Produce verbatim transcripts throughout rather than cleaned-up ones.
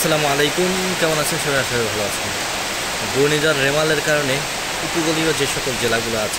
আসসালামু আলাইকুম, কেমন আছেন সবাই? আশা করি ভালো আছেন। ঘূর্ণিঝড় রেমালের কারণে উপকূলীয় যে সকল জেলাগুলো আছে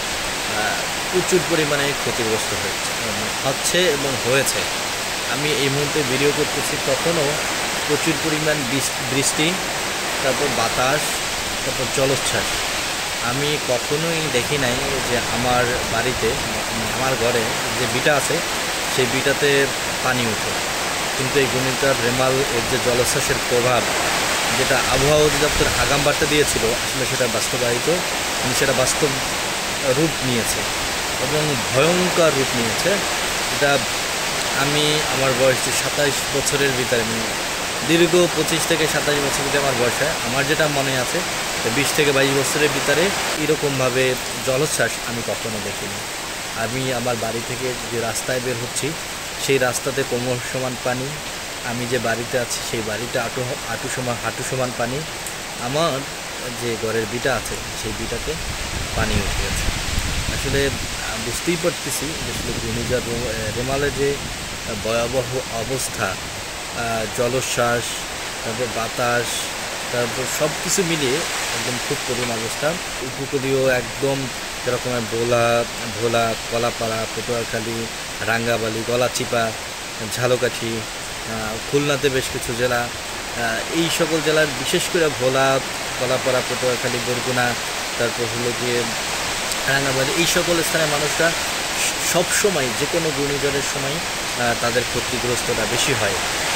প্রচুর পরিমাণে ক্ষতিগ্রস্ত হয়েছে হচ্ছে এবং হয়েছে। আমি এই মুহূর্তে ভিডিও করতেছি, তখনও প্রচুর পরিমাণ বৃষ্টি, তারপর বাতাস, তারপর জলোচ্ছ্বাস। আমি কখনোই দেখি নাই যে আমার বাড়িতে, আমার ঘরে যে বিটা আছে সেই বিটাতে পানি ওঠে। কিন্তু এই ঘূর্ণিঝড় রেমাল এর যে জলোচ্ছ্বাসের প্রভাব, যেটা আবহাওয়া অধিদপ্তর আগাম বার্তা দিয়েছিল, আসলে সেটা বাস্তবায়িত, সেটা বাস্তব রূপ নিয়েছে এবং ভয়ঙ্কর রূপ নিয়েছে। যেটা আমি আমার বয়স যে সাতাইশ বছরের ভিতরে, দীর্ঘ পঁচিশ থেকে সাতাশ বছর ভিতরে আমার বয়সে, আমার যেটা মনে আছে বিশ থেকে বাইশ বছরের ভিতরে এরকমভাবে জলোচ্ছ্বাস আমি কখনো দেখিনি। আমি আমার বাড়ি থেকে যে রাস্তায় বের হচ্ছি, সেই রাস্তাতে কোমর সমান পানি। আমি যে বাড়িতে আছি সেই বাড়িতে আটু আটু সমান হাঁটু সমান পানি। আমার যে ঘরের বিটা আছে সেই বিটাতে পানি উঠে গেছে। আসলে বুঝতেই পারতেছি আসলে ঘূর্ণিঝড় রেমালের যে ভয়াবহ অবস্থা, জলোচ্ছ্বাস, তারপর বাতাস, তারপর সব কিছু মিলিয়ে একদম খুব করুণ অবস্থা। উপকূলীয় একদম যেরকমের ভোলা ভোলা কলাপাড়া, পটুয়াখালী, রাঙ্গাবালি, গলাচিপা, ঝালকাঠি, খুলনাতে বেশ কিছু জেলা, এই সকল জেলার বিশেষ করে ভোলা, কলাপাড়া, পটুয়াখালী, বরগুনা, তারপর হলো গিয়ে রাঙ্গাবালি, এই সকল স্থানের মানুষরা সবসময় যে কোনো ঘূর্ণিঝড়ের সময় তাদের ক্ষতিগ্রস্তটা বেশি হয়।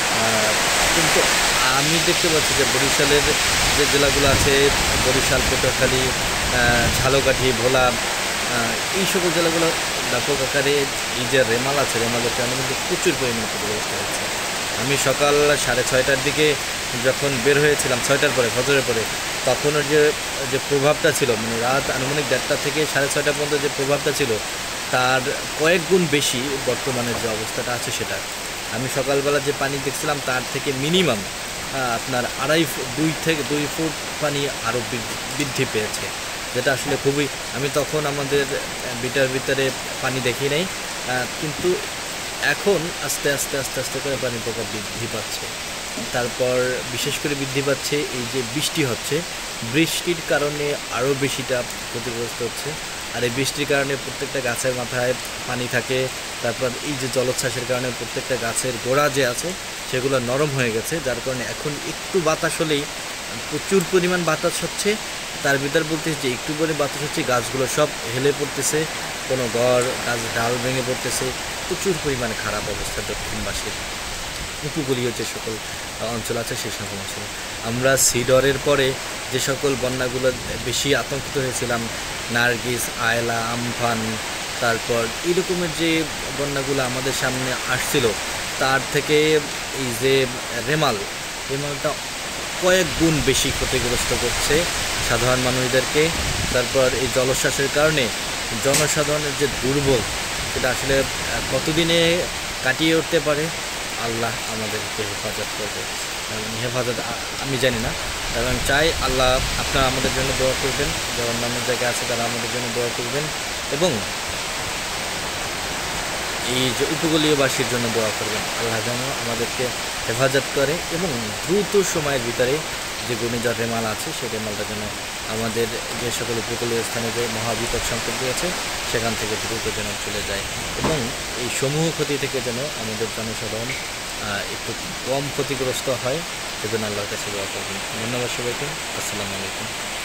কিন্তু আমি দেখতে পাচ্ছি যে বরিশালের যে জেলাগুলো আছে, বরিশাল, পটুয়াখালী, ঝালকাঠি, ভোলা, এই সকল জেলাগুলো ব্যাপক আকারে এই যে রেমাল আছে, রেমালের কারণে কিন্তু প্রচুর পরিমাণে ক্ষতিগ্রস্ত হচ্ছে। আমি সকাল সাড়ে ছয়টার দিকে যখন বের হয়েছিলাম, ছয়টার পরে, ফজরের পরে, তখনের যে যে প্রভাবটা ছিল, মানে রাত আনুমানিক দেড়টা থেকে সাড়ে ছয়টা পর্যন্ত যে প্রভাবটা ছিল, তার কয়েক গুণ বেশি বর্তমানের যে অবস্থাটা আছে সেটা। আমি সকালবেলা যে পানি দেখছিলাম তার থেকে মিনিমাম আপনার আড়াই দুই থেকে দুই ফুট পানি আরও বৃদ্ধি পেয়েছে, যেটা আসলে খুবই, আমি তখন আমাদের বিটার ভিতরে পানি দেখি নাই, কিন্তু এখন আস্তে আস্তে আস্তে আস্তে করে পানির প্রভাব বৃদ্ধি পাচ্ছে। তারপর বিশেষ করে বৃদ্ধি পাচ্ছে এই যে বৃষ্টি হচ্ছে, বৃষ্টির কারণে আরও বেশিটা ক্ষতিগ্রস্ত হচ্ছে। আর এই বৃষ্টির কারণে প্রত্যেকটা গাছের মাথায় পানি থাকে। তারপর এই যে জলোচ্ছ্বাসের কারণে প্রত্যেকটা গাছের গোড়া যে আছে সেগুলো নরম হয়ে গেছে, যার কারণে এখন একটু বাতাস হলেই প্রচুর পরিমাণ বাতাস হচ্ছে। তার ভিতর বলতে যে একটু করে বাতাস হচ্ছে, গাছগুলো সব হেলে পড়তেছে, কোনো ঘর গাছ ডাল ভেঙে পড়তেছে। প্রচুর পরিমাণে খারাপ অবস্থা দক্ষিণবাসীর, উপকূলীয় যে সকল অঞ্চল আছে সে সকল অঞ্চল। আমরা সিডরের পরে যে সকল বন্যাগুলো বেশি আতঙ্কিত হয়েছিলাম, নার্গিস, আয়লা, আমফান, তারপর এই রকমের যে বন্যাগুলো আমাদের সামনে আসছিল, তার থেকে এই যে রেমাল, রেমালটা কয়েক গুণ বেশি ক্ষতিগ্রস্ত করছে সাধারণ মানুষদেরকে। তারপর এই জলোচ্ছ্বাসের কারণে জনসাধারণের যে দুর্ভোগ, সেটা আসলে কতদিনে কাটিয়ে উঠতে পারে আল্লাহ আমাদেরকে হেফাজত করবে। হেফাজত আমি জানি না, এবং চাই আল্লাহ আপনারা আমাদের জন্য দোয়া করবেন, যারা অন্যান্য জায়গায় আছে তারা আমাদের জন্য দোয়া করবেন, এবং এই যে উপকূলীয়বাসীর জন্য দোয়া করবেন, আল্লাহ যেন আমাদেরকে হেফাজত করে এবং দ্রুত সময়ের ভিতরে যে ঘূর্ণিঝড় রেমাল আছে সেই রেমালটা যেন আমাদের যে সকল উপকূলীয় স্থানে যে মহাবিপদ সংকেত আছে সেখান থেকে দ্রুত যেন চলে যায়, এবং এই সমূহ ক্ষতি থেকে যেন আমাদের জনসাধারণ একটু কম ক্ষতিগ্রস্ত হয়, সেজন্য আল্লাহর কাছে দোয়া করবেন। ধন্যবাদ সবাইকে। আসসালামু আলাইকুম।